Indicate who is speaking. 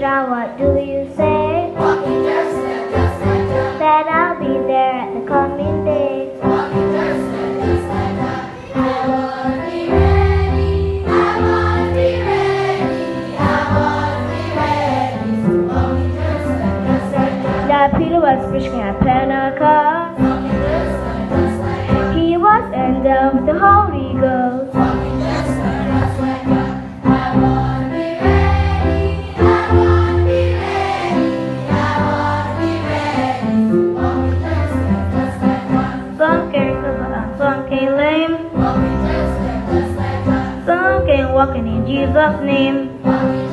Speaker 1: John, what do you say?
Speaker 2: Walking Jerusalem just like that.
Speaker 1: That I'll be there at the coming day.
Speaker 2: Walking Jerusalem just like that. I wanna be ready. I wanna be ready. I wanna be ready. Walking Jerusalem just like that.
Speaker 1: Now Peter was preaching at Pentecost.
Speaker 2: Walking Jerusalem just like that.
Speaker 1: He was endowed with the Holy Ghost.
Speaker 2: Walking Jerusalem just like that. I wanna be ready. I wanna be ready. I wanna be ready. Walking Jerusalem just like that.
Speaker 1: Some came lame.
Speaker 2: Walking Jerusalem just like that.
Speaker 1: Some came walking in Jesus' name.
Speaker 2: Walking